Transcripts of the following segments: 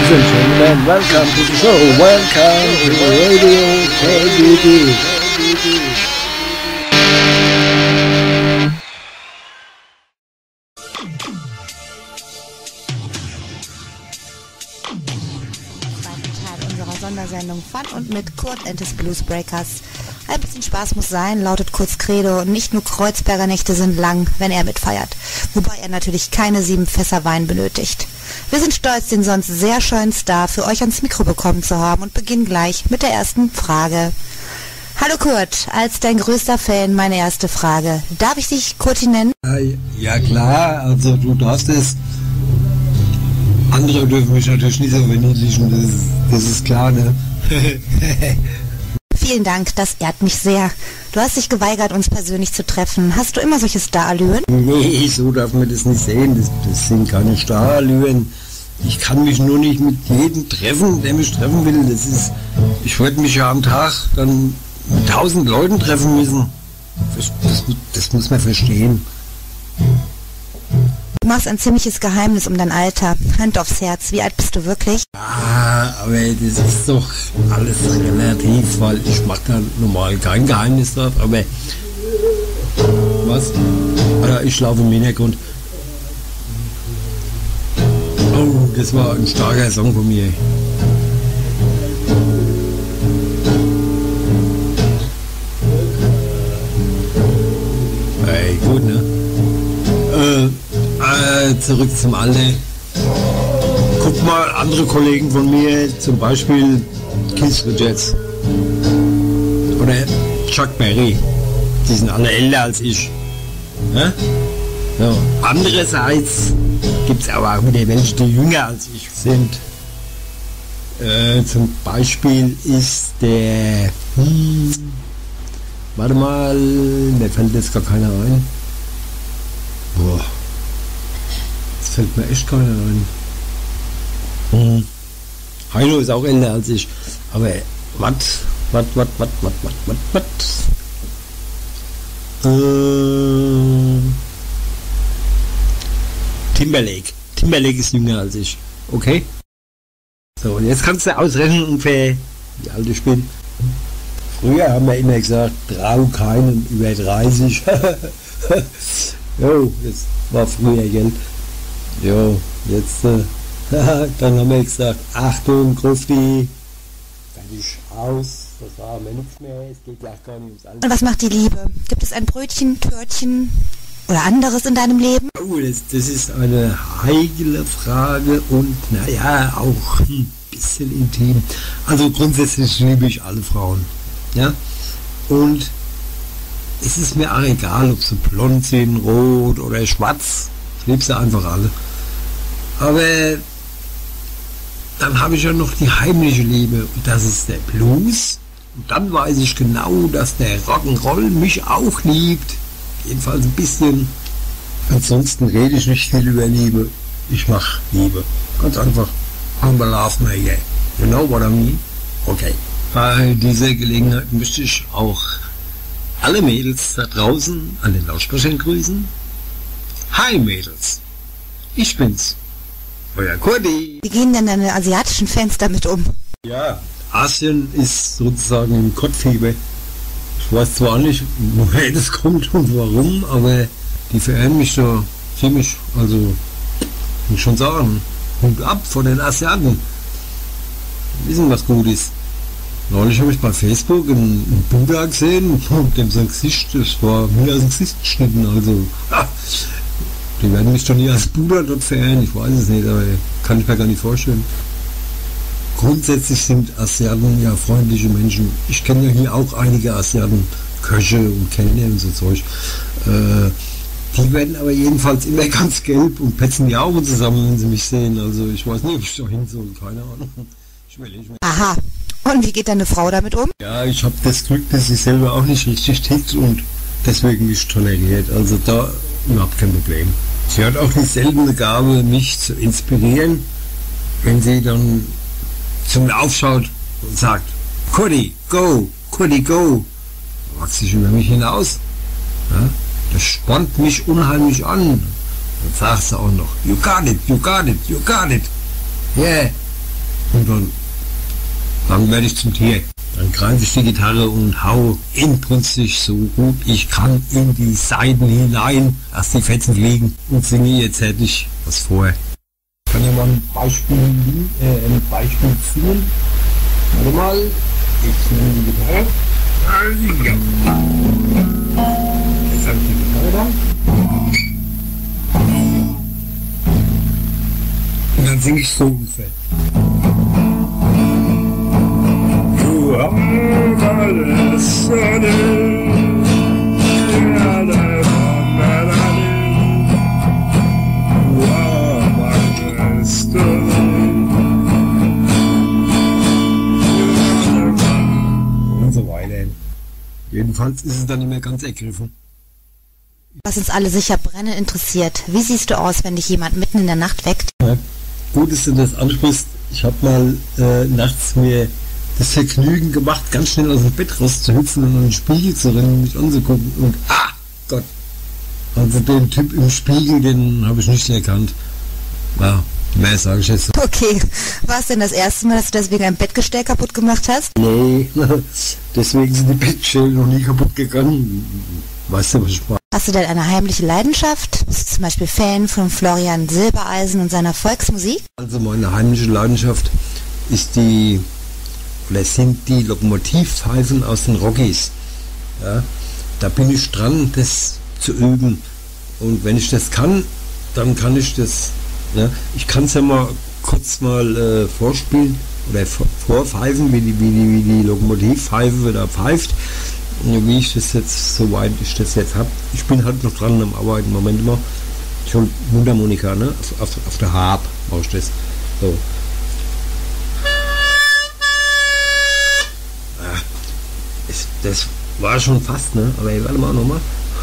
Ladies and gentlemen, welcome to the show. Welcome to Radio KBD. Sondersendung Fun und mit Kurt and his Bluesbreakers. Ein bisschen Spaß muss sein, lautet Kurts Credo, und nicht nur Kreuzberger Nächte sind lang, wenn er mitfeiert. Wobei er natürlich keine 7 Fässer Wein benötigt. Wir sind stolz, den sonst sehr schönen Star für euch ans Mikro bekommen zu haben und beginnen gleich mit der ersten Frage. Hallo Kurt, als dein größter Fan meine erste Frage. Darf ich dich Kurti nennen? Ja klar, also du darfst es. Andere dürfen mich natürlich nicht so verniedlichen, das ist klar, ne? Vielen Dank, das ehrt mich sehr. Du hast dich geweigert, uns persönlich zu treffen. Hast du immer solche Starallüren? Nee, so darf man das nicht sehen. Das sind keine Starallüren. Ich kann mich nur nicht mit jedem treffen, der mich treffen will. Ich würde mich ja am Tag dann mit 1000 Leuten treffen müssen. Das muss man verstehen. Du machst ein ziemliches Geheimnis um dein Alter. Hand aufs Herz, wie alt bist du wirklich? Aber das ist doch alles relativ, weil ich mache da normal kein Geheimnis drauf, aber was? Ich laufe im Hintergrund. Oh, das war ein starker Song von mir. Hey, gut, ne? Zurück zum Alter. Guck mal, andere Kollegen von mir, zum Beispiel Keith Richards oder Chuck Berry, die sind alle älter als ich. Ja? So. Andererseits gibt es aber auch wieder welche, die jünger als ich sind. Zum Beispiel ist der, warte mal, mir fällt jetzt gar keiner ein. Boah. Das fällt mir echt keiner ein. Heino ist auch älter als ich. Aber was? Timberlake. Timberlake ist jünger als ich. Okay? So, und jetzt kannst du ausrechnen ungefähr, wie alt ich bin. Früher haben wir immer gesagt, trau keinen über 30. Jo, das war früher, gell? Jo, jetzt, dann haben wir gesagt, Achtung, Grufti, fertig, aus, das war mir nichts mehr, es geht gleich gar nicht ums Alter. Und was macht die Liebe? Gibt es ein Brötchen, Törtchen oder anderes in deinem Leben? Oh, das ist eine heikle Frage und, naja, auch ein bisschen intim. Also grundsätzlich liebe ich alle Frauen, ja, und es ist mir auch egal, ob sie blond sind, rot oder schwarz. Ich liebe sie einfach alle. Aber dann habe ich ja noch die heimliche Liebe. Und das ist der Blues. Und dann weiß ich genau, dass der Rock'n'Roll mich auch liebt. Jedenfalls ein bisschen. Ansonsten rede ich nicht viel über Liebe. Ich mache Liebe. Ganz einfach. I'm a love maker. You know what I mean? Okay. Bei dieser Gelegenheit möchte ich auch alle Mädels da draußen an den Lautsprechern grüßen. Hi Mädels, ich bin's, euer Kurti. Wie gehen denn deine asiatischen Fans damit um? Ja, Asien ist sozusagen im Kottfieber. Ich weiß zwar nicht, woher das kommt und warum, aber die verehren mich da ziemlich, also muss ich schon sagen, Hut ab von den Asiaten. Die wissen, was gut ist. Neulich habe ich bei Facebook einen Buddha gesehen, dem sein Gesicht, das war mir aus dem Gesicht geschnitten, also die werden mich doch nie als Buddha dort verehren, ich weiß es nicht, aber kann ich mir gar nicht vorstellen. Grundsätzlich sind Asiaten ja freundliche Menschen. Ich kenne ja hier auch einige Asiaten, Köche und Kellner und so Zeug. Die werden aber jedenfalls immer ganz gelb und petzen die Augen zusammen, wenn sie mich sehen, also ich weiß nicht, ob ich da hin soll, keine Ahnung. Ich will nicht mehr. Aha. Und wie geht deine Frau damit um? Ja, ich habe das Glück, dass sie selber auch nicht richtig tickt und deswegen mich toleriert. Also da überhaupt kein Problem. Sie hat auch die seltene Gabe, mich zu inspirieren, wenn sie dann zu mir aufschaut und sagt, Kurti, go, Kurti, go. Da wachse ich über mich hinaus. Ja, das spornt mich unheimlich an. Dann sagt sie auch noch, you got it, you got it, you got it. Yeah. Und dann werde ich zum Tier. Dann greife ich die Gitarre und hau inbrünstig so gut ich kann in die Saiten hinein, dass die Fetzen fliegen und singe jetzt hätte ich was vor. Ich kann ja mal ein Beispiel singen. Warte mal, ich nehme die Gitarre. Ja. Jetzt habe ich die Gitarre da. Und dann singe ich so ungefähr. Du hast und so weiter. Jedenfalls ist es dann nicht mehr ganz ergriffen. Was uns alle sicher brennend interessiert. Wie siehst du aus, wenn dich jemand mitten in der Nacht weckt? Ja, gut, dass du das ansprichst. Ich habe mal nachts mir das Vergnügen gemacht, ganz schnell aus dem Bett rauszuhüpfen und in den Spiegel zu rennen und mich anzugucken. Und Gott, also den Typ im Spiegel, den habe ich nicht erkannt. Ja, mehr sage ich jetzt. Okay, war es denn das erste Mal, dass du deswegen ein Bettgestell kaputt gemacht hast? Nee, deswegen sind die Bettstellen noch nie kaputt gegangen. Weißt du, was ich meine? Hast du denn eine heimliche Leidenschaft? Bist du zum Beispiel Fan von Florian Silbereisen und seiner Volksmusik? Also meine heimliche Leidenschaft ist sind die Lokomotivpfeifen aus den Rockies. Ja, da bin ich dran, das zu üben. Und wenn ich das kann, dann kann ich das. Ja, ich kann es ja mal kurz vorspielen oder vorpfeifen, wie die Lokomotivpfeife da pfeift. Wie ich das jetzt, soweit ich das jetzt habe. Ich bin halt noch dran am Arbeiten, Moment mal. Schon Mundharmonika, ne? Auf der Harp mache ich das. So. Das war schon fast, ne? Aber ey, warte mal nochmal.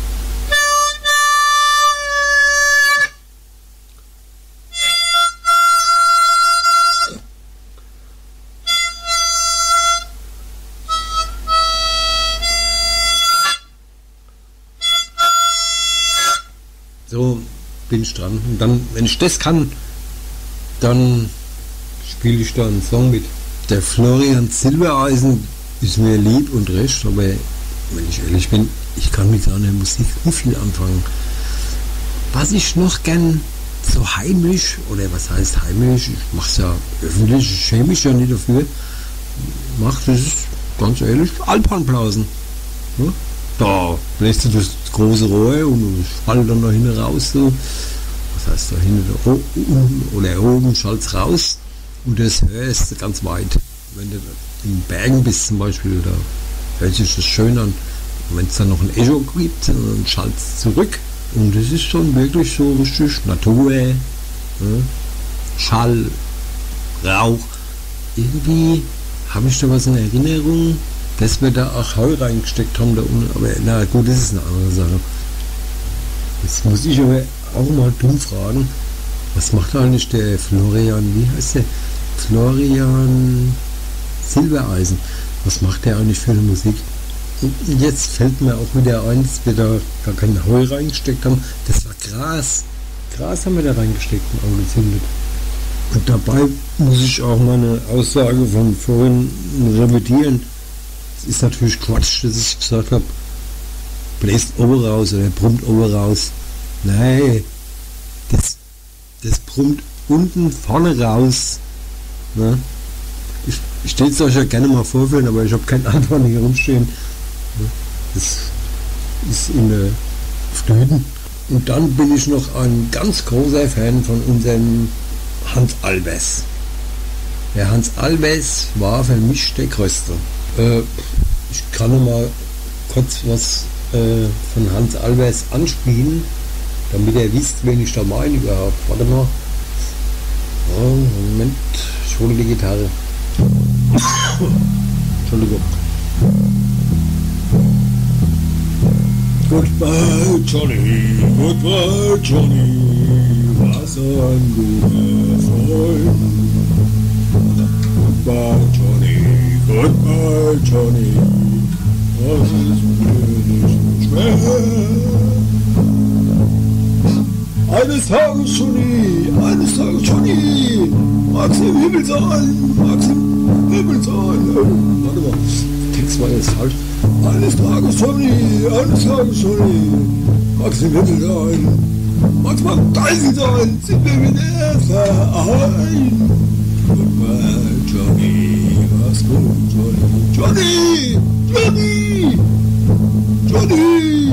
So bin ich dran. Und dann, wenn ich das kann, dann spiele ich da einen Song mit. Der Florian Silbereisen ist mir lieb und recht, aber wenn ich ehrlich bin, ich kann mit seiner Musik nicht viel anfangen. Was ich noch gern so heimlich, oder was heißt heimlich, ich mache es ja öffentlich, ich schäme mich ja nicht dafür, mache das, ganz ehrlich, Alpenblasen. Ja? Da bläst du das große Rohr und schallt dann da hinten raus, so. Was heißt da hinten, oder oben schallt raus und das hörst du ganz weit. Wenn du in Bergen bist zum Beispiel, da hört sich das schön an. Und wenn es dann noch ein Echo gibt, dann schallt es zurück. Und das ist schon wirklich so richtig Natur, ne? Schall, Rauch. Irgendwie habe ich da was in Erinnerung, dass wir da auch Heu reingesteckt haben da unten. Aber na gut, das ist eine andere Sache. Jetzt muss ich aber auch mal dumm fragen, was macht eigentlich der Florian, wie heißt der? Florian Silbereisen. Was macht der eigentlich für eine Musik? Und jetzt fällt mir auch wieder ein, dass wir da gar kein Heu reingesteckt haben. Das war Gras. Gras haben wir da reingesteckt und angezündet. Und dabei muss ich auch meine Aussage von vorhin revidieren. Es ist natürlich Quatsch, dass ich gesagt habe, bläst oben raus oder brummt oben raus. Nein, das brummt unten vorne raus. Ne? Ich stelle es euch ja gerne mal vorführen, aber ich habe keinen Antwort hier rumstehen. Das ist auf der Hütte. Und dann bin ich noch ein ganz großer Fan von unserem Hans Albers. Der Hans Albers war für mich der Größte. Ich kann noch mal kurz was von Hans Albers anspielen, damit ihr wisst, wen ich da meine überhaupt. Warte mal. Oh, Moment, ich hole die Gitarre. Entschuldigung. Goodbye Johnny, goodbye Johnny, was ein guter Freund. Goodbye Johnny, das ist mir nicht schwer. Eines Tages Johnny, Maxim Himmelzahn, Maxim Himmelzahn. Warte mal, der Text war jetzt falsch. Eines Tages Johnny, Maxim Himmelzahn. Manchmal geil sein, sind wir wieder vereint. Johnny, was gut, Johnny, Johnny.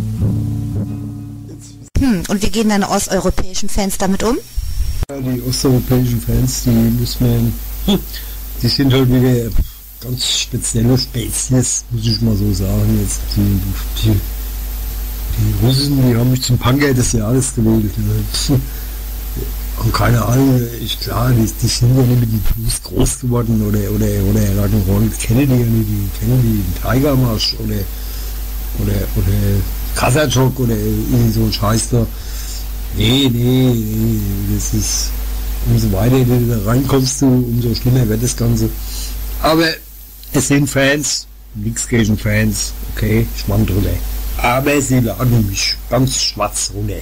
Und wie gehen deine osteuropäischen Fans damit um? Ja, die osteuropäischen Fans, die muss man, die sind halt wieder ganz spezielle Spezies, muss ich mal so sagen. Jetzt die Russen, die haben mich zum Punker des Jahres gewählt. Und keine Ahnung, klar, die sind ja nicht mit die Blues groß geworden oder Rock'n'Roll kennen die ja nicht, die kennen die Tiger Marsch oder Kasachok oder irgendwie so ein Scheiß da. Nee, das ist, umso weiter du da reinkommst, umso schlimmer wird das Ganze. Aber es sind Fans, nichts gegen Fans, okay, Schwamm drüber. Aber sie laden mich ganz schwarz runter.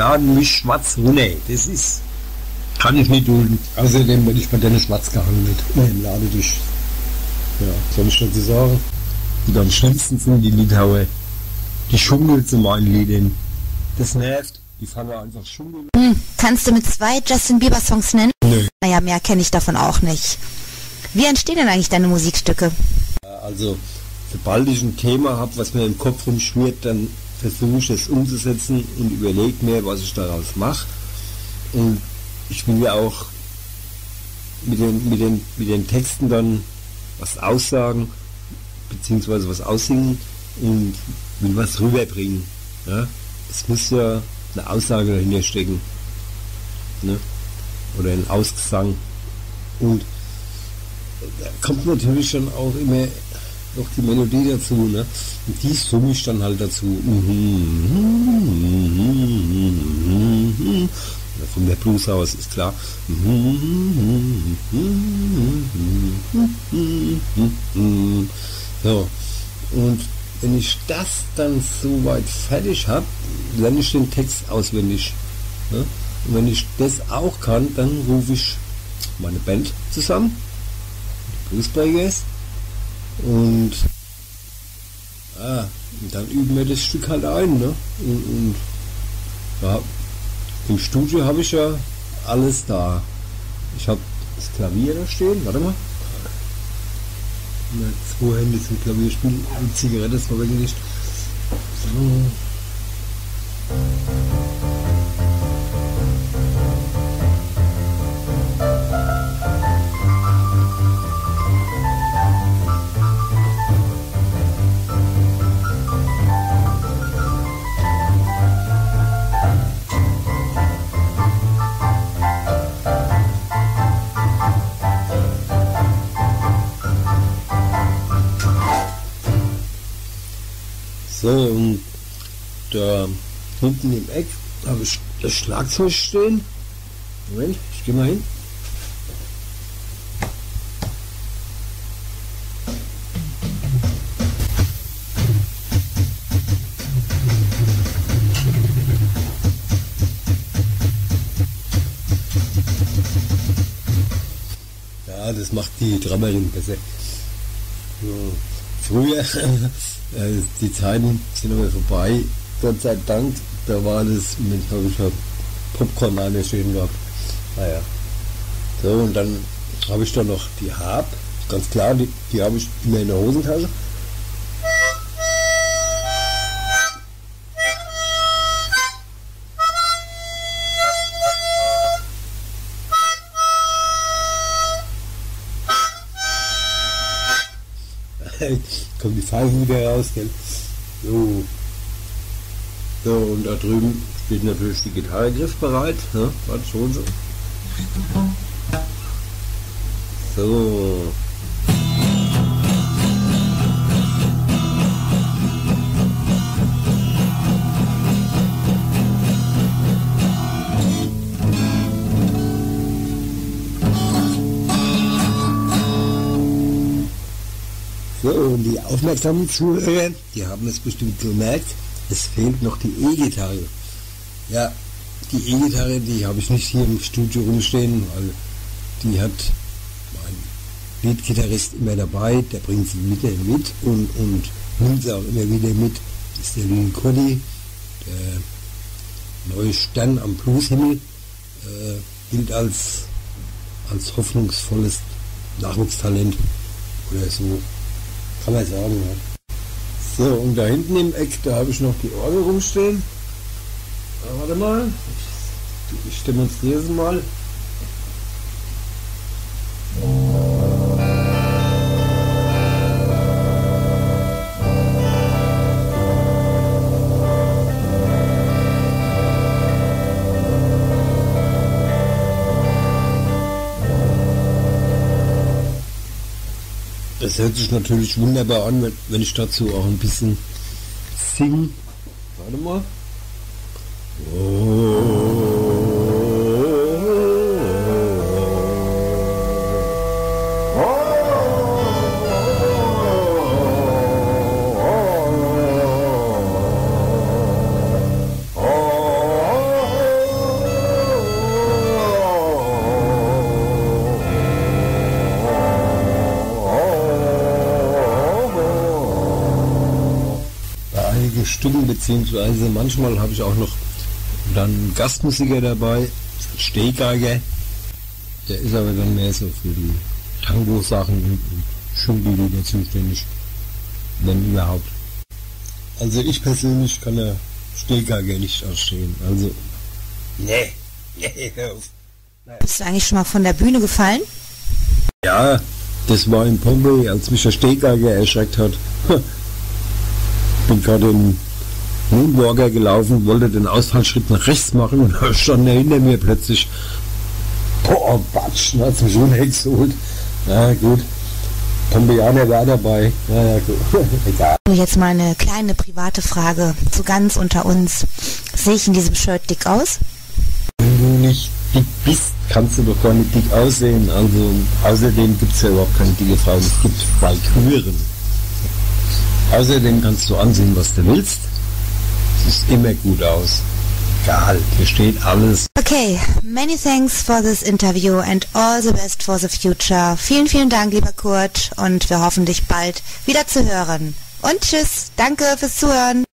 Das ist, kann ich nicht dulden. Außerdem werde ich bei denen schwarz gehandelt. Im Ladetisch. Ja, soll ich dazu sagen? Und am schlimmsten sind die Litauer. Die schummeln zu meinen Liedern. Das nervt. Die fangen einfach schummeln. Kannst du mit 2 Justin Bieber Songs nennen? Nö. Naja, mehr kenne ich davon auch nicht. Wie entstehen denn eigentlich deine Musikstücke? Also, sobald ich ein Thema habe, was mir im Kopf rumschwirrt, dann versuche ich es umzusetzen und überlege mir, was ich daraus mache. Und ich will ja auch mit den Texten dann was aussagen, beziehungsweise was aussingen und will was rüberbringen. Ja? Es muss ja eine Aussage dahinter stecken. Ne? Oder ein Ausgesang. Und da kommt natürlich dann auch immer noch die Melodie dazu, ne? Und die summe ich dann halt dazu. Von der Blues aus ist klar. So. Und wenn ich das dann soweit fertig habe, lerne ich den Text auswendig. Ne? Und wenn ich das auch kann, dann rufe ich meine Band zusammen, die Bluesbreakers, und dann üben wir das Stück halt ein. Ne? Und ja, im Studio habe ich ja alles da. Ich habe das Klavier da stehen, warte mal. Mit 2 Hände zum Klavier spielen, die Zigarette ist verwendet. So. So, und da hinten im Eck habe ich das Schlagzeug stehen. Moment, ich gehe mal hin. Ja, das macht die Drummerin besser. So, früher die Zeiten sind aber vorbei, Gott sei Dank. Da war das, Moment, habe ich ja Popcorn eine schön gehabt. Naja. So, und dann habe ich da noch die Harp, ganz klar, die habe ich immer in der Hosentasche. Kommt die Pfeifen wieder raus, gell? So. So, und da drüben steht natürlich die Gitarre griffbereit, ne? Warte, schon so. So. So, und die aufmerksamen Zuhörer, die haben es bestimmt gemerkt, es fehlt noch die E-Gitarre. Ja, die E-Gitarre, die habe ich nicht hier im Studio rumstehen, weil die hat mein Leadgitarrist immer dabei, der bringt sie wieder mit und nimmt sie auch immer wieder mit. Das ist der Lil Kurdi, der neue Stern am Blueshimmel, gilt als hoffnungsvolles Nachwuchstalent oder so, kann man sagen. Ja. So, und da hinten im Eck, da habe ich noch die Orgel rumstehen. Warte mal, ich demonstriere es mal. Das hört sich natürlich wunderbar an, wenn ich dazu auch ein bisschen singe. Warte mal. Stücken, beziehungsweise manchmal habe ich auch noch dann einen Gastmusiker dabei, ein Stehgeiger, der ist aber dann mehr so für die Tango-Sachen und Schunkellieder zuständig, wenn überhaupt. Also ich persönlich kann der Stehgeiger nicht ausstehen, also nee, hör auf. Bist du eigentlich schon mal von der Bühne gefallen? Ja, das war in Pompeii, als mich der Stehgeiger erschreckt hat. Bin gerade im Moonwalker gelaufen, wollte den Ausfallschritt nach rechts machen und da stand er hinter mir plötzlich. Boah, Batsch, hat es mich schon weggeholt. Na gut, Pompeianer war dabei. Ja, gut, egal. Jetzt mal eine kleine private Frage, so ganz unter uns. Sehe ich in diesem Shirt dick aus? Wenn du nicht dick bist, kannst du doch gar nicht dick aussehen. Also außerdem gibt es ja überhaupt keine dicke Frauen, es gibt Walküren. Außerdem kannst du ansehen, was du willst. Es sieht immer gut aus. Egal, hier steht alles. Okay, many thanks for this interview and all the best for the future. Vielen, vielen Dank, lieber Kurt, und wir hoffen, dich bald wieder zu hören. Und tschüss, danke fürs Zuhören.